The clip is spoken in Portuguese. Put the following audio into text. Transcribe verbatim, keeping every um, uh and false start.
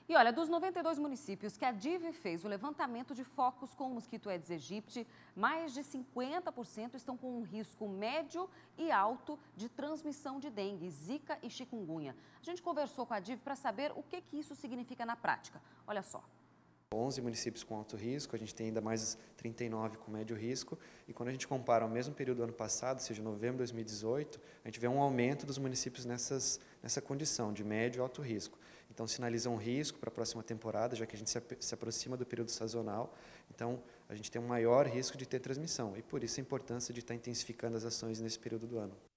E olha, dos noventa e dois municípios que a D I V fez o levantamento de focos com o mosquito Aedes aegypti, mais de cinquenta por cento estão com um risco médio e alto de transmissão de dengue, zika e chikungunya. A gente conversou com a D I V para saber o que, que isso significa na prática. Olha só. onze municípios com alto risco, a gente tem ainda mais trinta e nove com médio risco, e quando a gente compara ao mesmo período do ano passado, ou seja, novembro de dois mil e dezoito, a gente vê um aumento dos municípios nessas, nessa condição de médio e alto risco. Então, sinaliza um risco para a próxima temporada, já que a gente se, se aproxima do período sazonal, então a gente tem um maior risco de ter transmissão, e por isso a importância de estar intensificando as ações nesse período do ano.